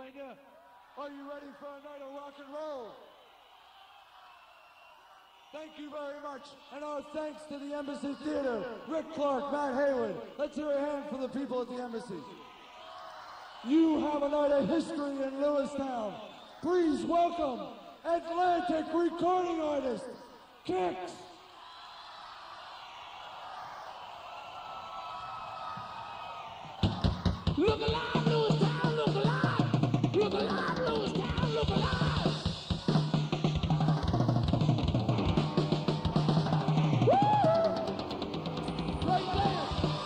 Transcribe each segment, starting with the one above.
Pennsylvania. Are you ready for a night of rock and roll? Thank you very much. And our thanks to the Embassy Theater, Rick Clark, Matt Haywood. Let's hear a hand for the people at the Embassy. You have a night of history in Lewistown. Please welcome Atlantic recording artist, Kicks. Look alive, Lewistown, look alive. Look alive, Lewistown, look alive. Woo! Right there.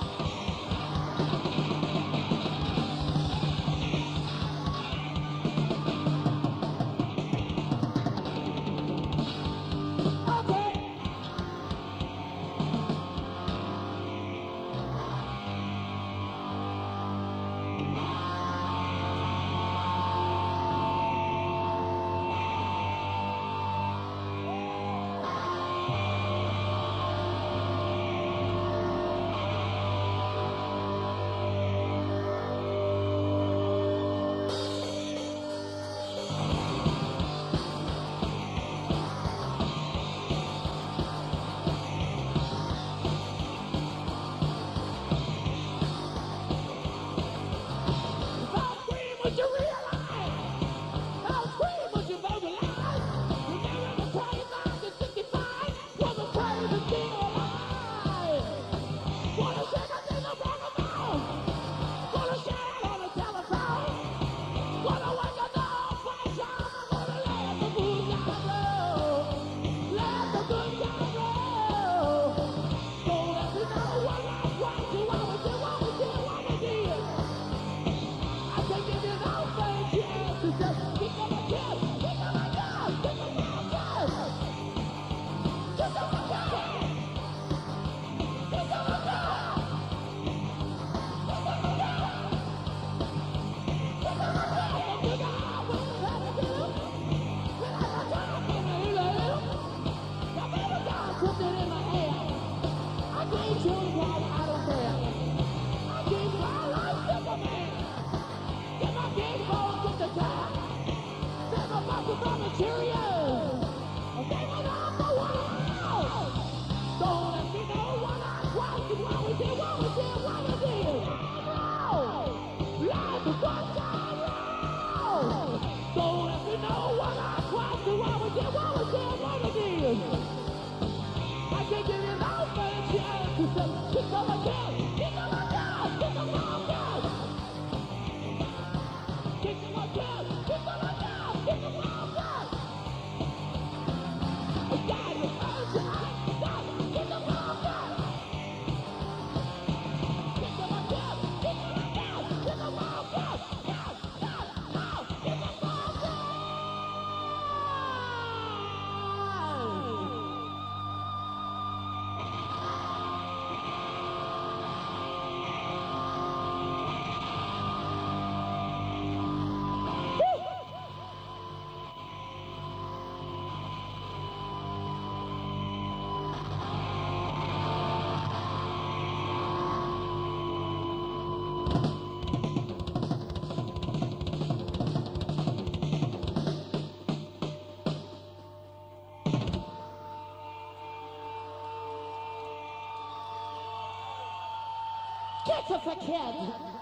Get off a kid!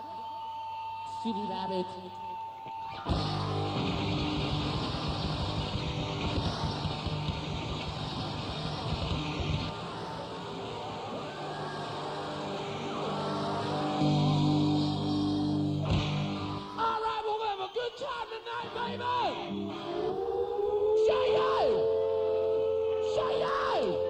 Silly rabbit. Alright, we'll have a good time tonight, baby! Say yay! Say yay!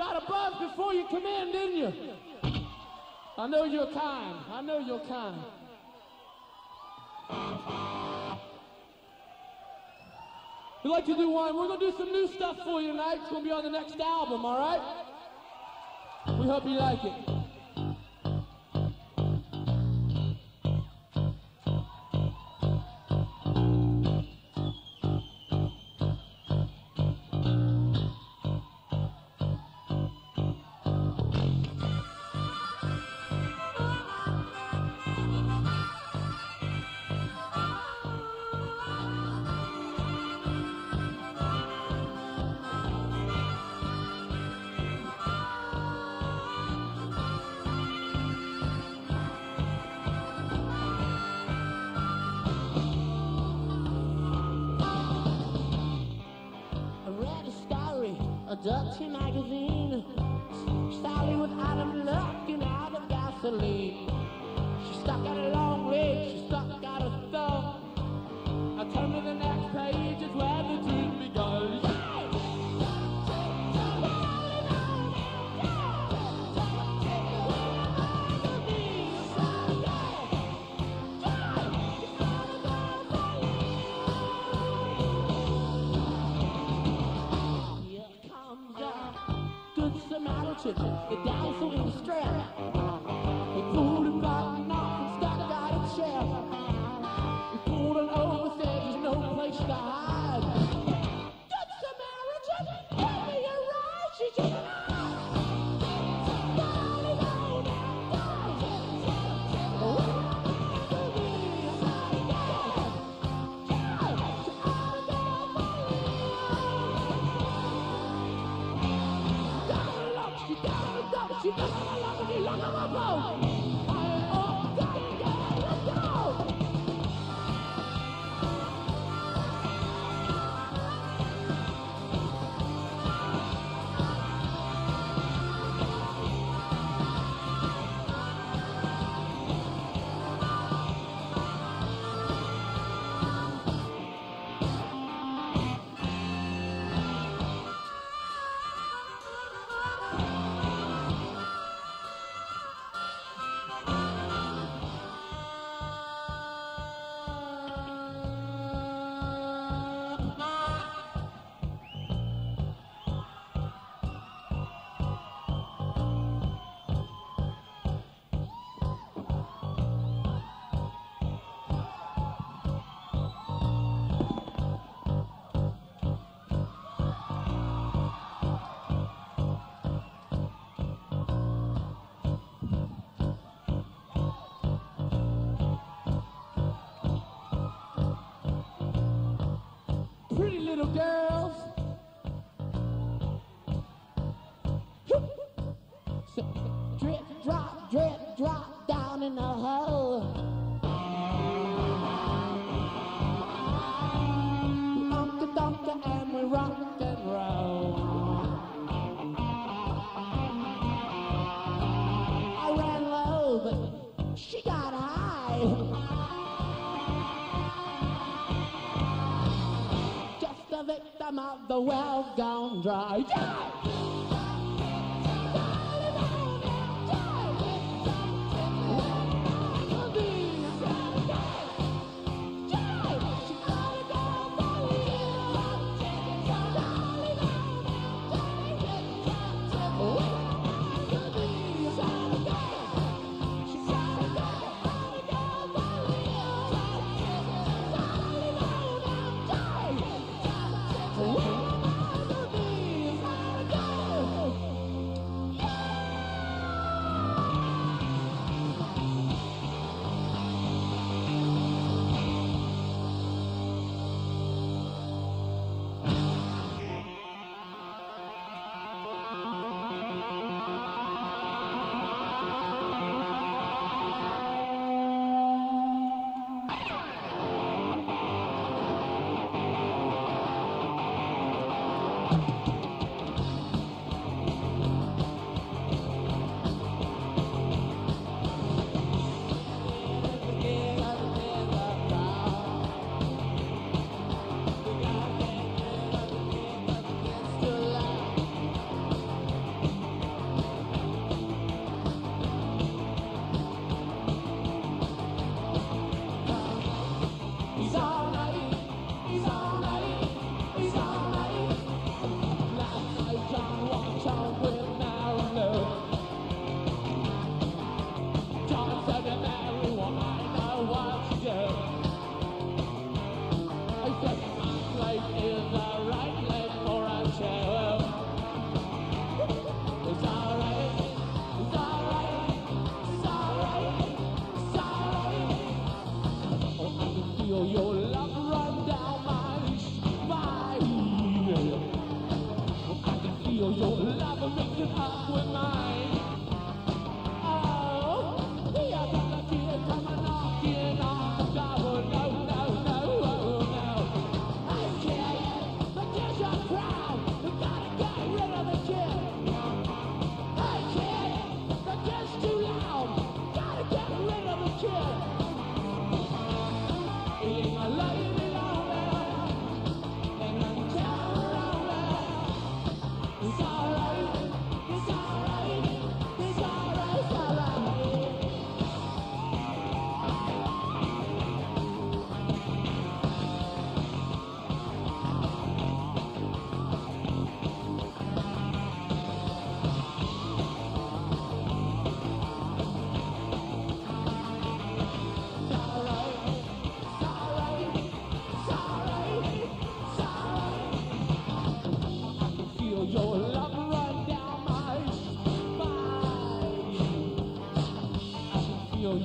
got a buzz before you come in, didn't you? I know you're kind. I know you're kind. We'd like to do one. We're going to do some new stuff for you tonight. It's going to be on the next album, all right? We hope you like it. Dutchy magazine, Sally with Adam looking out of gasoline. She stuck out a long leg, she stuck out a thumb. I turn to the next page, it's where the tune begun. Get down so in the strap. We pulled him right off and stuck out a chair. We pulled him over, said there's no place to hide. Good Samaritan, give me a ride. She just you got a lot of me like I'm a boat. Let's go. Little girls, so drip, drop down in the hole. Uncle and we rock and roll. I ran low, but she got high. The victim of the well gone dry. Yeah!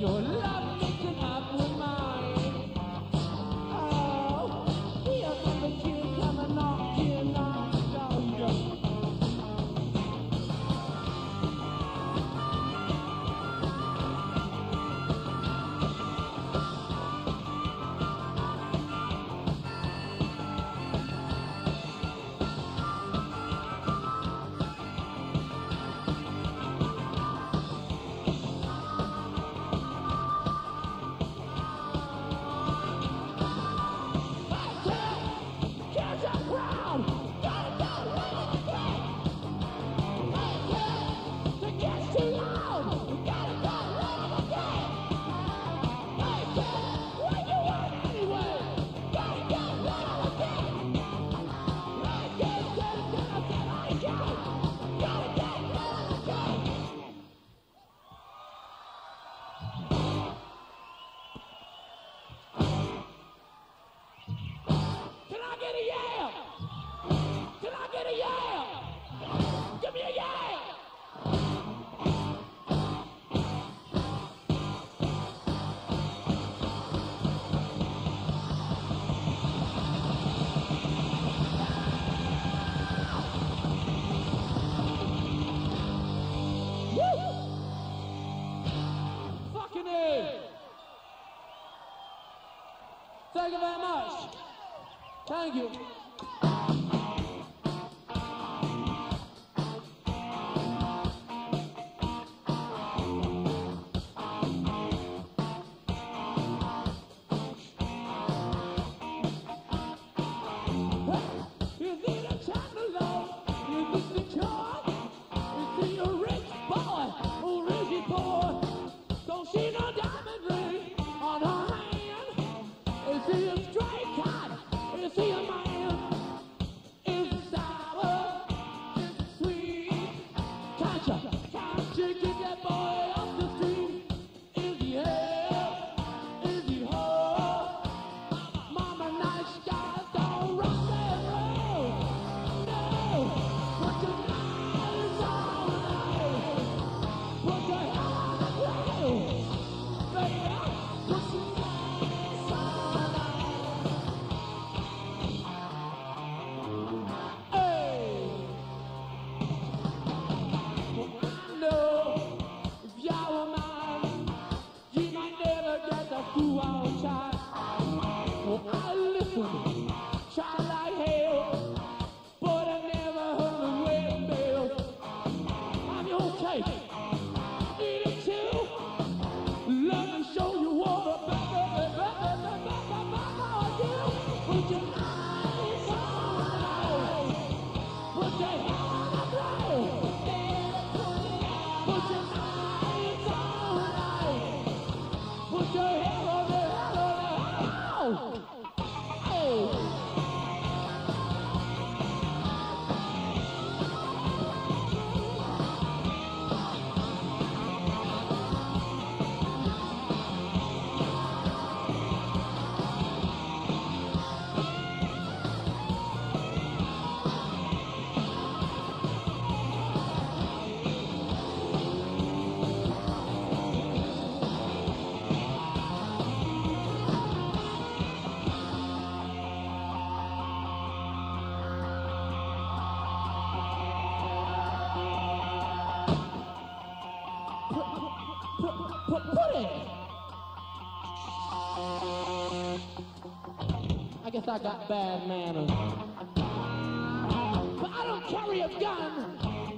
your love mixing up with mine. Oh, here comes the kid coming knocking on the door. Thank you very much. Thank you. I guess I got bad manners. But I don't carry a gun.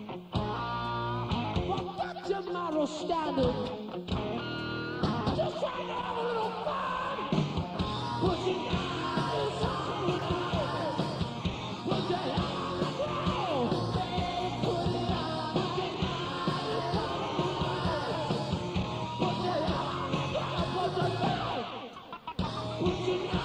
But that's just my real standard. Just trying to have a little fun. Put your eyes on the eyes. Put your eyes on the ground. Put it on. Put your eyes on the eyes. Put your eyes on the ground. Put your eyes. Put your eyes.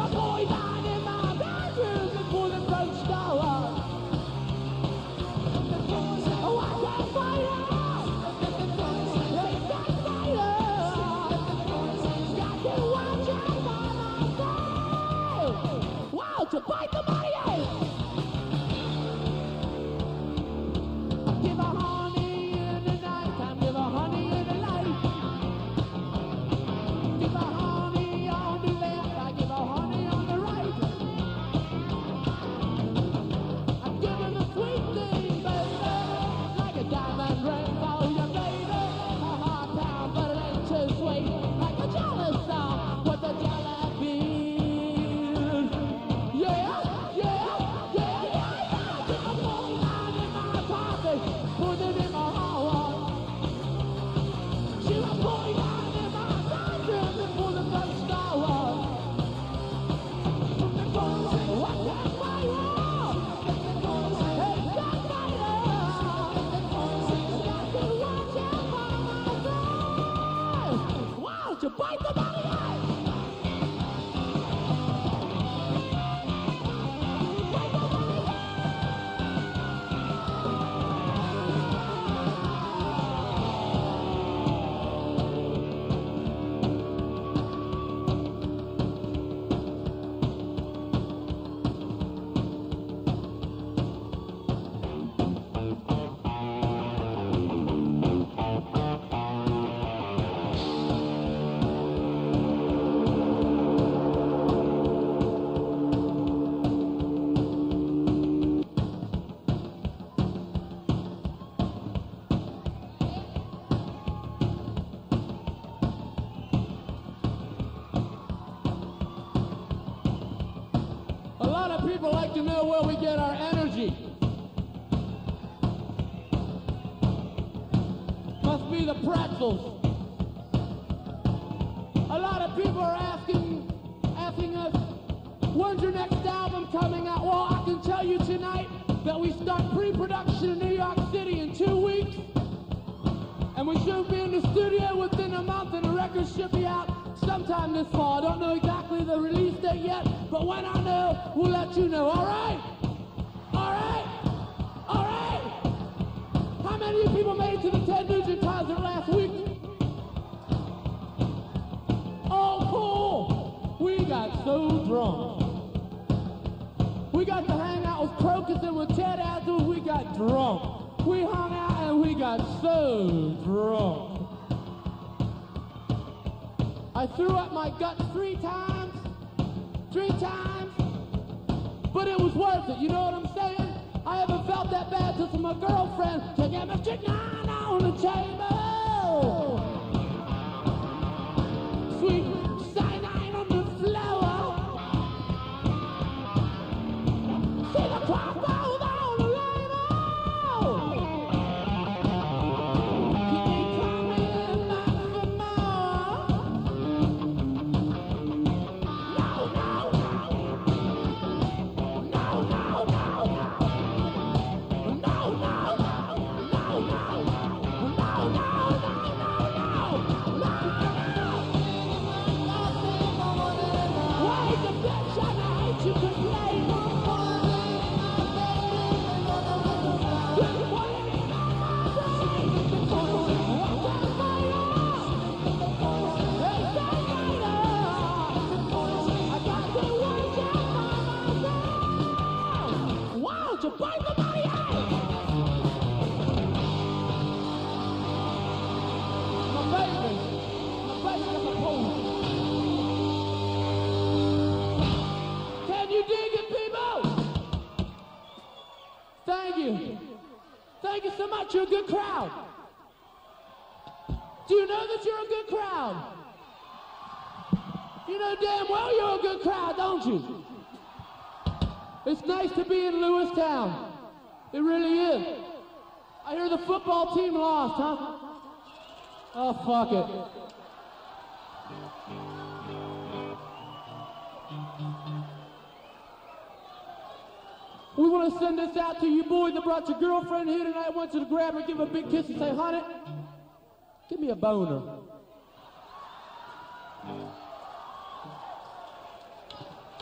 my boy down in my bedroom before the road shower. Oh, I got fire! They got fire! Got to watch out for my wow, to bite the money out! Give her honey in the night time, give her honey in the light. Give her honey on the left, I give her honey on the right. I give her the sweet thing, baby, like a diamond ring for you, baby. A hard pound, but it ain't too sweet, like a jelly song with a jelly bean. Yeah, yeah, yeah, yeah, yeah. Give her more line in my pocket, put it in my heart. She was pouring out in my bedroom before the first hour. What that fire? Hey, that fire! Got to watch out for my girl. Wow, to bite the body out! A lot of people like to know where we get our energy. Must be the pretzels. A lot of people are asking us, when's your next album coming out? Well, I can tell you tonight that we start pre-production in New York City in 2 weeks. And we should be in the studio within a month, and the record should be out sometime this fall. I don't know exactly the release date yet, but when I know, we'll let you know. All right? All right? All right? How many of you people made it to the Ted Nugent concert last week? Oh, cool. We got so drunk. We got to hang out with Crocus and with Ted afterwards. We got drunk. We hung out and we got so drunk. I threw up my guts 3 times, but it was worth it, you know what I'm saying? I haven't felt that bad since my girlfriend took me strychnine on the table. Sweet cyanide on the floor. See the crossbones on the label. Keep coming back for more. No, no, no. No, no, no. No, no, no. No, no, no. No, no, no, no, no. Wait the bitch, I hate you complain. Wow, to bite the money out! My baby got the pole. Can you dig it, people? Thank you. Thank you so much. You're a good crowd. Do you know that you're a good crowd? You know damn well you're a good crowd, don't you? It's nice to be in Lewistown. It really is. I hear the football team lost, huh? Oh, fuck it. We want to send this out to you boys that brought your girlfriend here tonight. I want you to grab her, give her a big kiss and say, honey, give me a boner.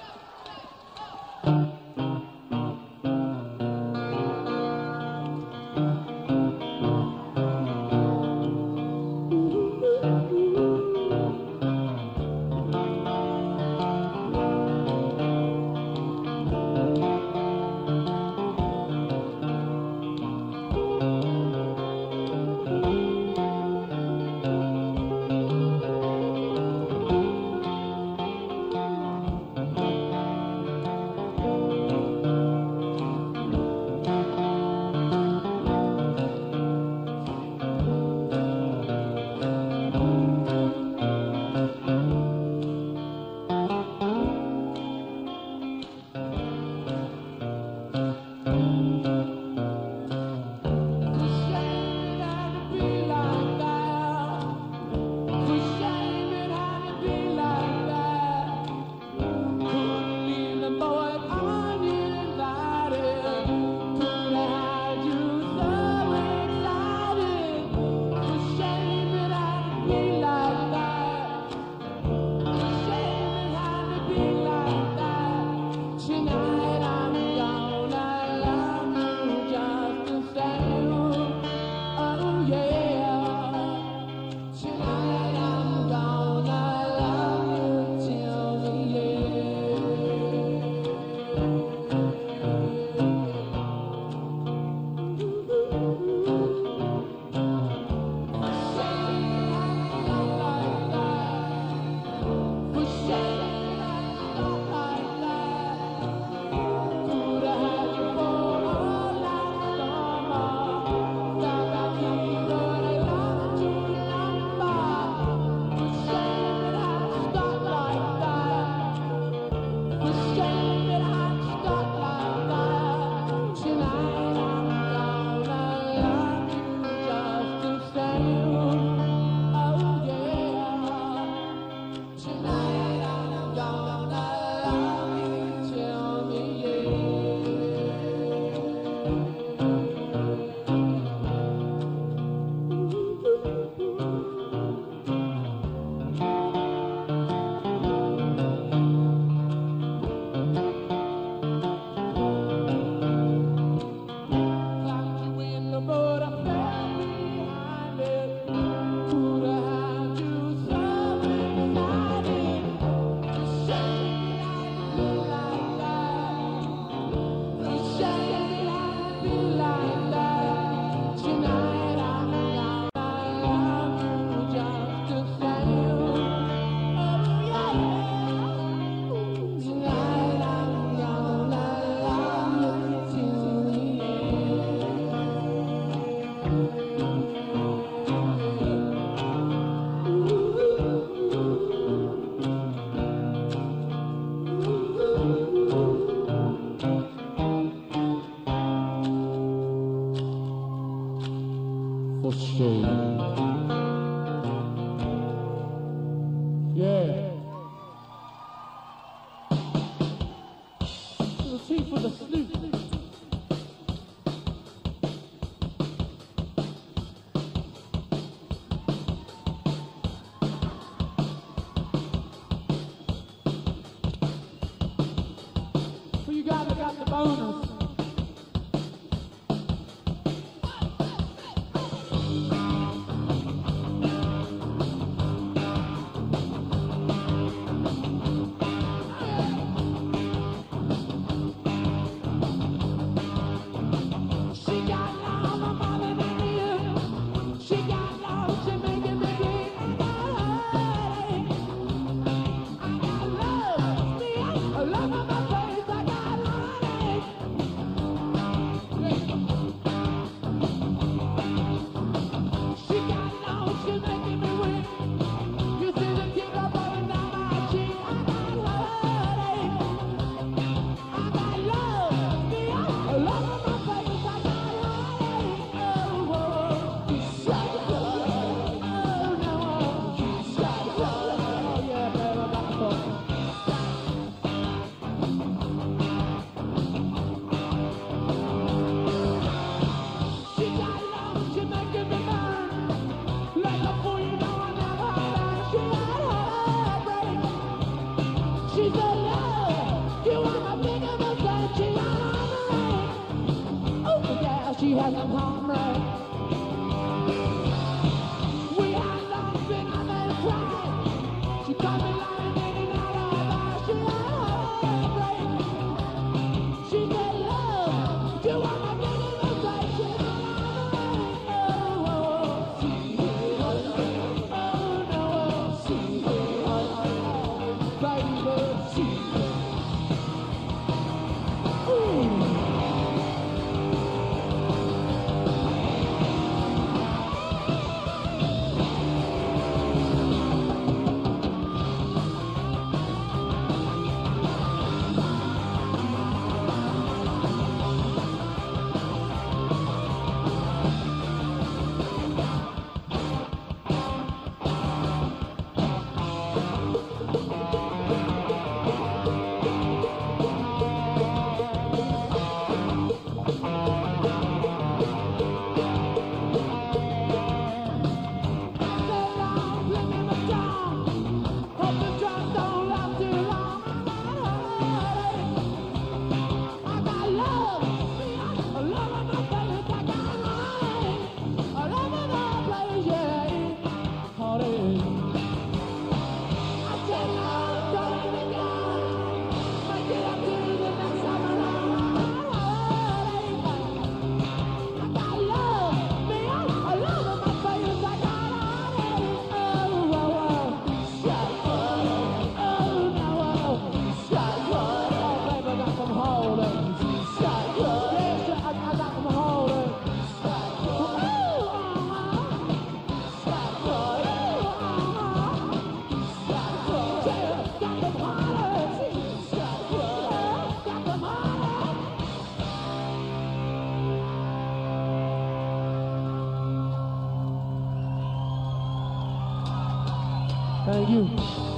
Thank you.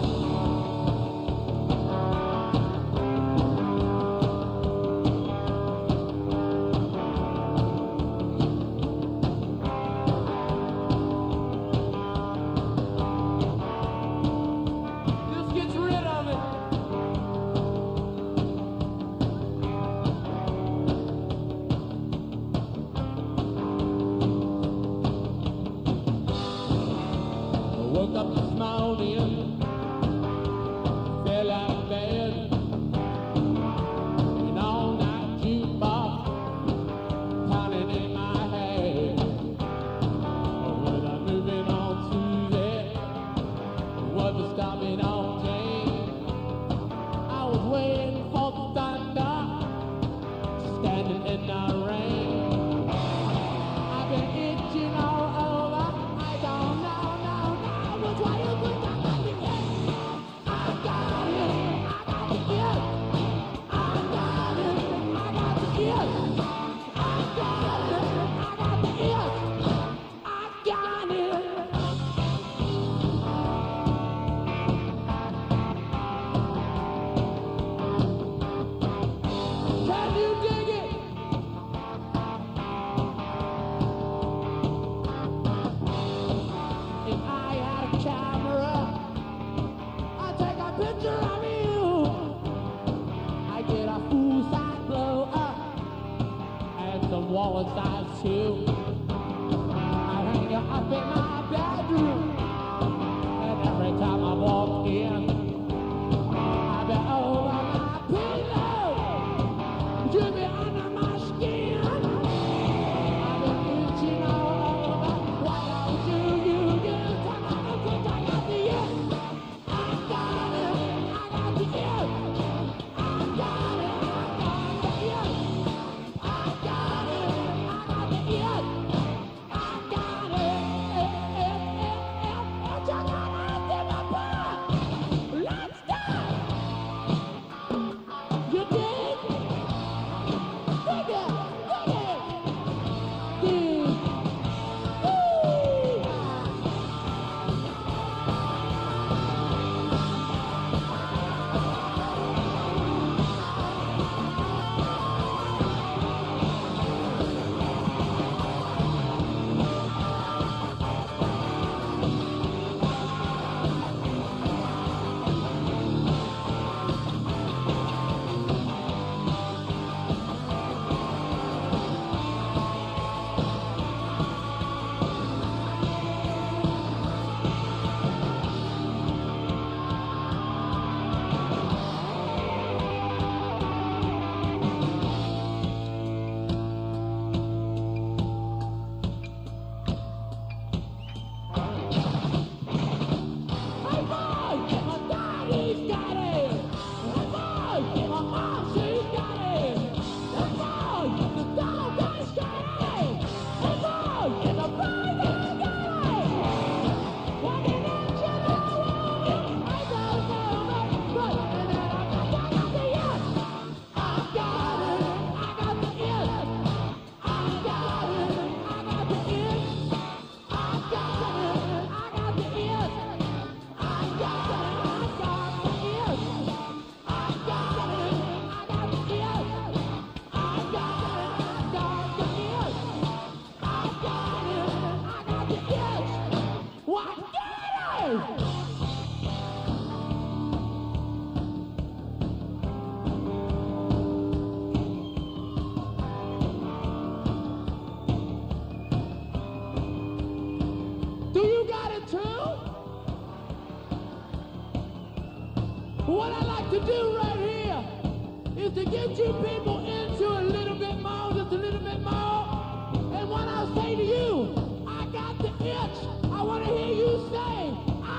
What I like to do right here is to get you people into a little bit more, just a little bit more. And when I say to you, I got the itch, I want to hear you say,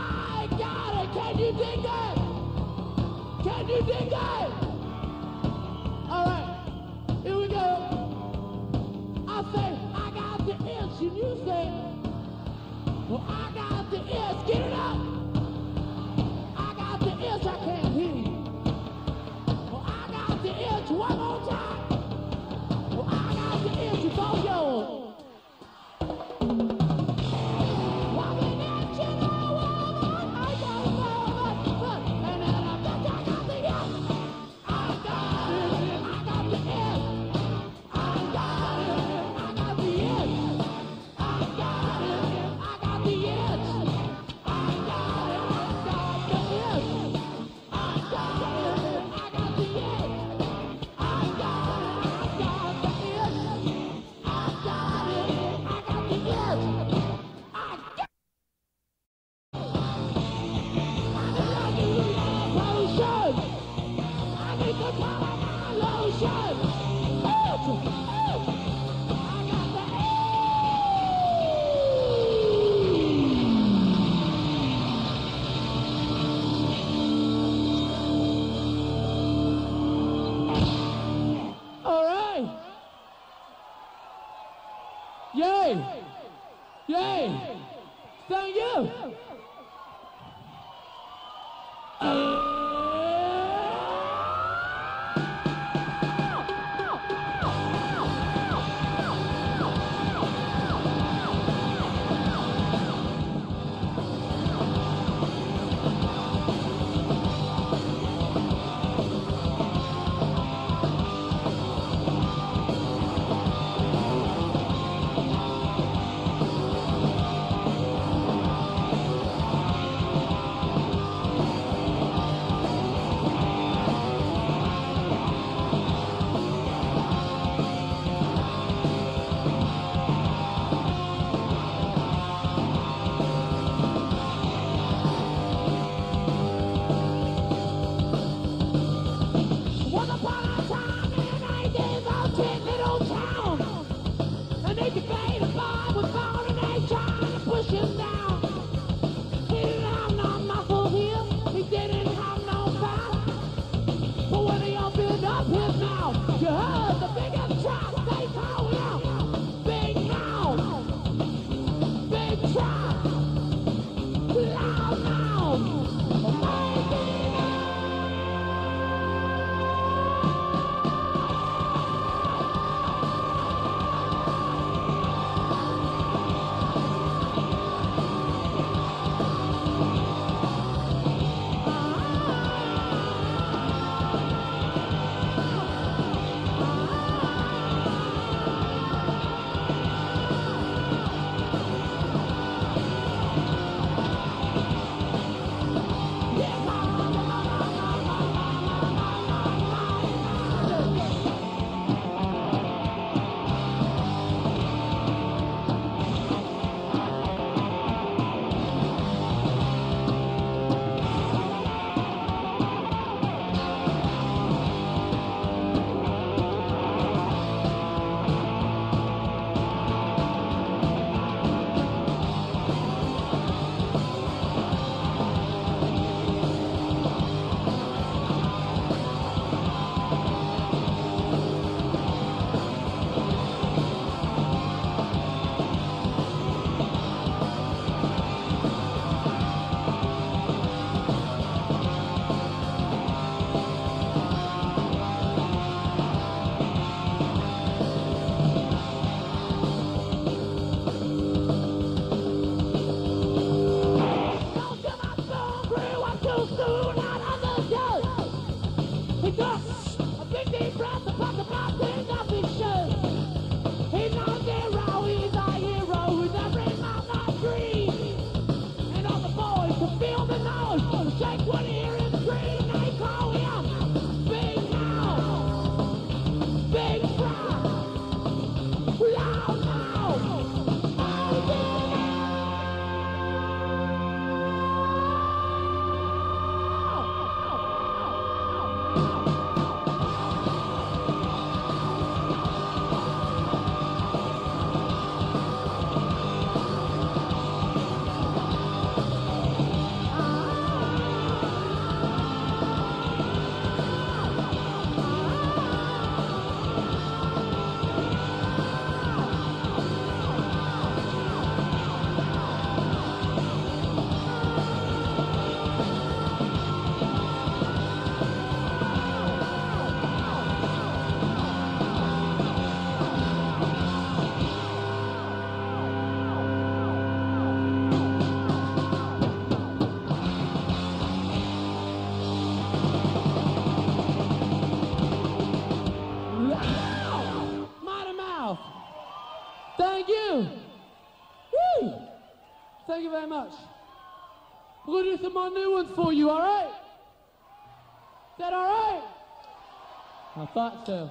I got it. Can you dig that? Can you dig that? All right, here we go. I say, I got the itch, and you say, well, I got the itch. Get it up. I can't hear you. Well, I got the itch one more time. Well, I got the itch, it's all yours. I've been itching all over. I got Yay! Thank you! Thank you. Woo! Thank you very much. We're going to do some more new ones for you, all right? Is that all right? I thought so.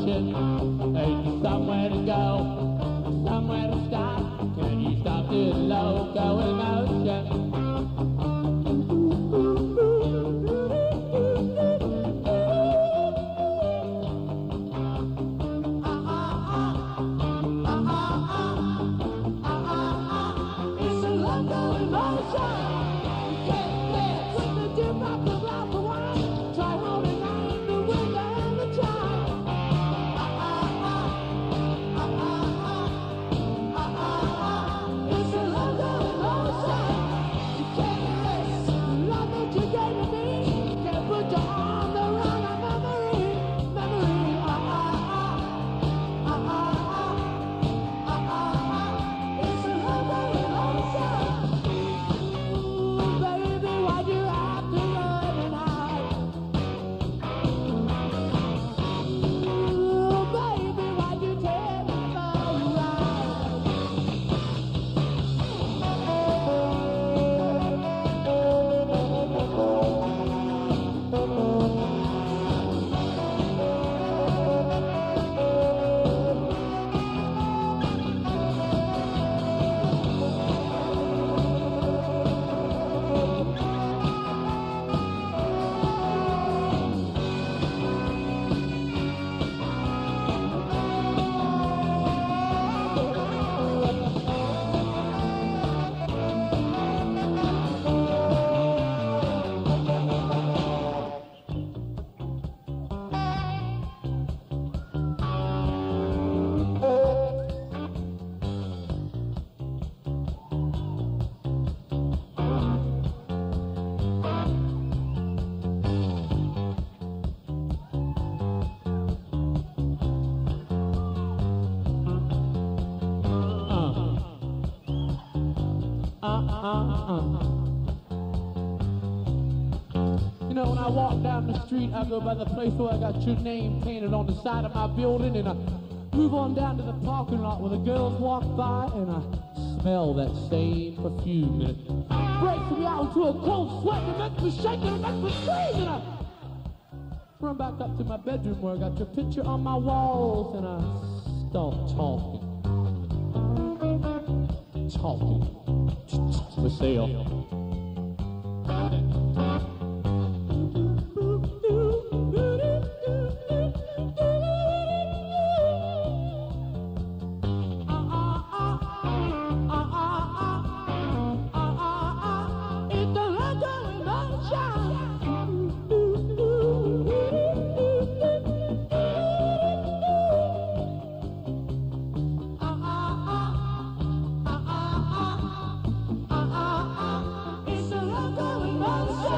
motion. Ain't you somewhere to go, somewhere to stop? Can you stop this loco emotion? It's a loco emotion. You can't get with the dip of the glass of wine. Try holding on the window and the time. It's a loco emotion. You can't erase the love that you gave to me. Can't put your arm around a memory. It's a loco emotion. Ooh, baby, why'd you have to run and hide? Ooh, baby, why'd you take me for a ride? You know, when I walk down the street, I go by the place where I got your name painted on the side of my building, and I move on down to the parking lot where the girls walk by, and I smell that same perfume, and it breaks me out into a cold sweat, and it makes me shake, and it makes me freeze, and I run back up to my bedroom where I got your picture on my walls, and I start talking for sale. It's a loco emotion.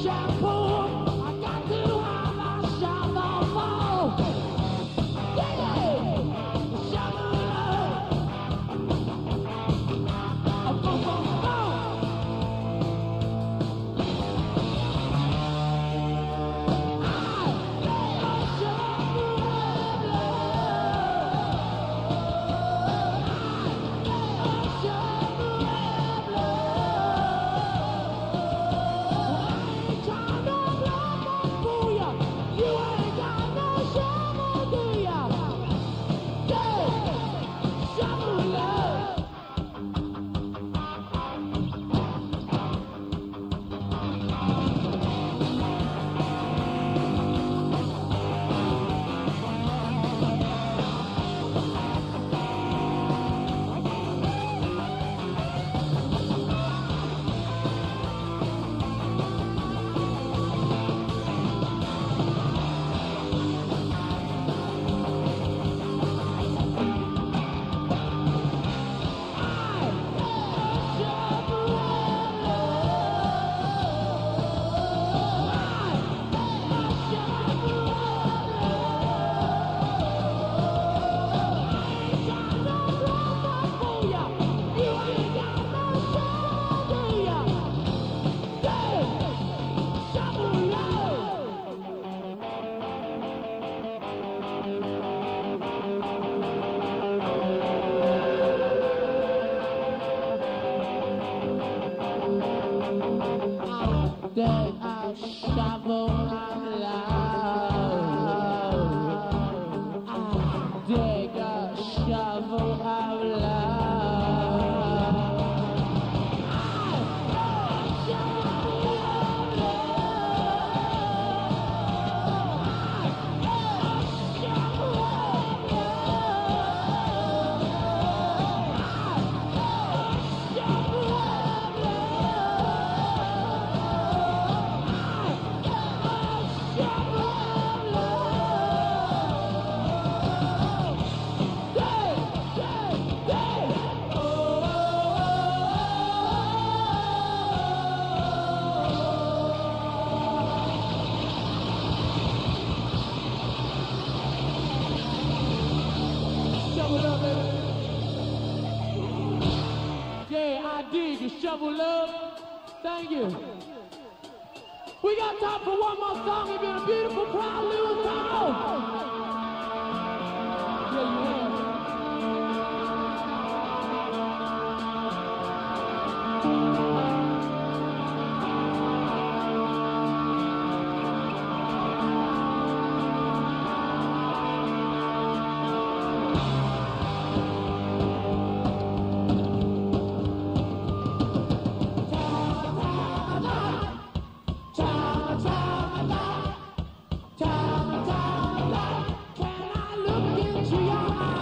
Shovel up. Thank you. We got time for one more song. We've been a beautiful crowd, Lewistown. Yeah, you have. Can I look into your eyes?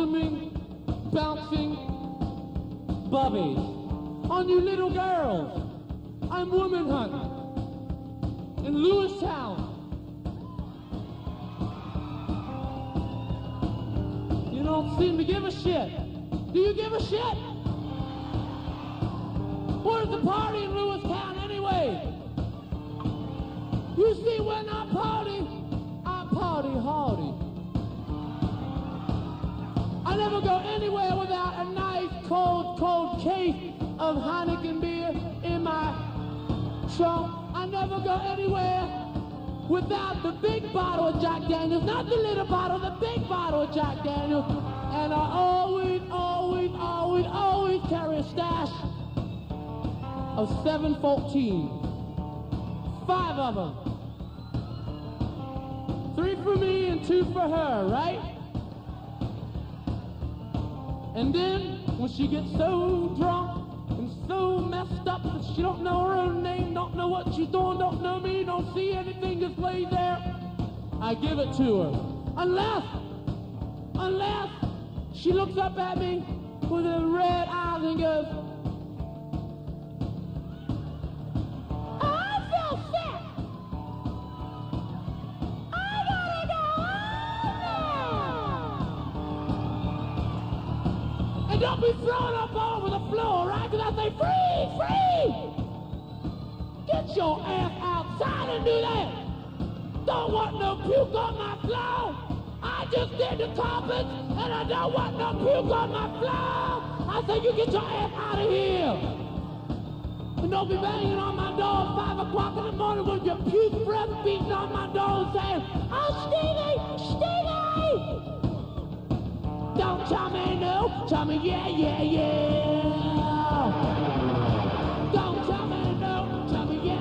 blossoming, bouncing bubbies. On you little girls, I'm woman hunting in Lewistown. You don't seem to give a shit. Do you give a shit? Where's the party in Lewistown anyway? You see, when I party hardy. I never go anywhere without a nice cold case of Heineken beer in my trunk. I never go anywhere without the big bottle of Jack Daniels, not the little bottle, the big bottle of Jack Daniels. And I always carry a stash of 714. 5 of them. 3 for me and 2 for her, right? And then, when she gets so drunk and so messed up that she don't know her own name, don't know what she's doing, don't know me, don't see anything just laid there, I give it to her. Unless she looks up at me with her red eyes and goes, I feel sick. I gotta go home now. And don't be throwing up all over the floor, right? Because I say, freeze! Get your ass outside and do that. Don't want no puke on my floor. I just did the carpet, and I don't want no puke on my floor. I say, you get your ass out of here. And don't be banging on my door at 5 o'clock in the morning with your puke breath beating on my door and saying, oh, Stevie! Don't tell me no, tell me yeah. Don't tell me no, tell me yeah.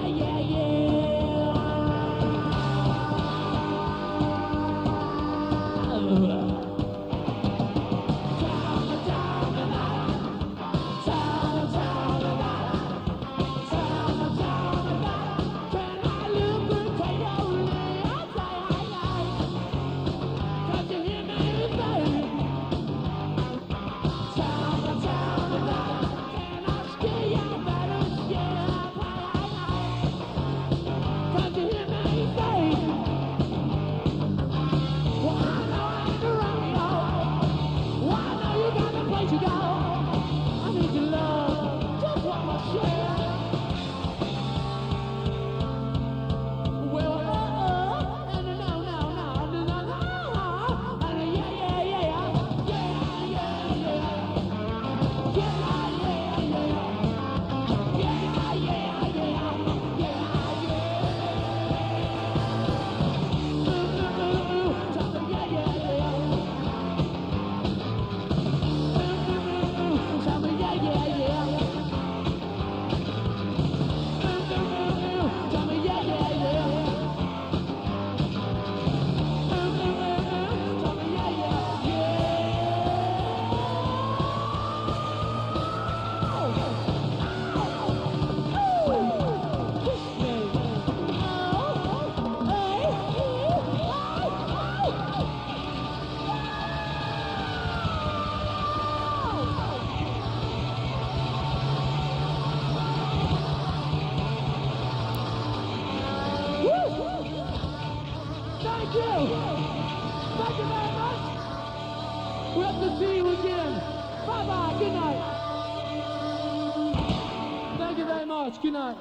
Good night.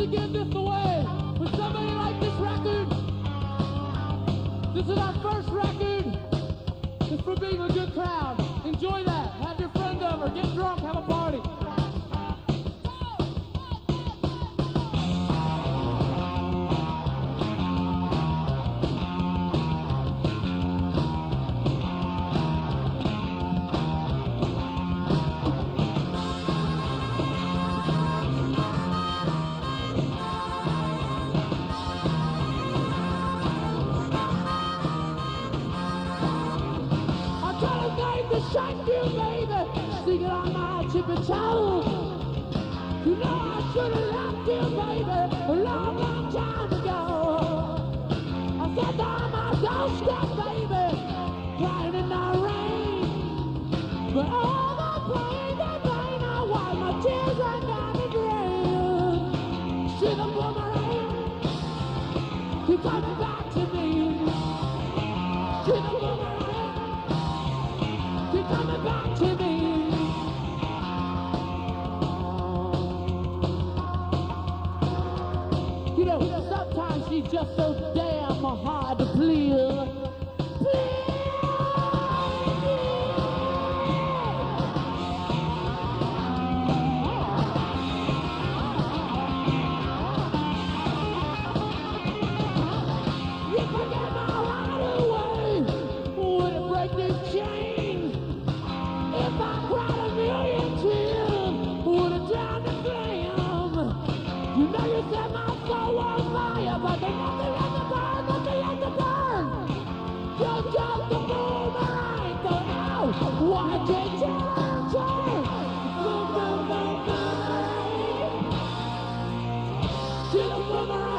to give this away. Would somebody like this record? This is our first record. It's for being a good crowd. Enjoy that. Have your friend over. Get drunk. Have a party. Thank you, baby, singing on my chip and toe. You know I should have left you, baby, a long, long time ago. I said on my doorstep, baby, crying in the rain. But all the pain, I wipe my tears right down the drain. See the boomerang, keep coming back to me. See the boomerang, coming back to me. You know, sometimes she's just so damn hard to please. You forget my right away, would it break this chain? If I cried a million tears, would it drown the flame? You know you set my soul on fire, but there's nothing left to burn, nothing left to burn. You're just a boomerang, don't know why you turn. Boom, boom, boom, boomerang. She's a boomerang.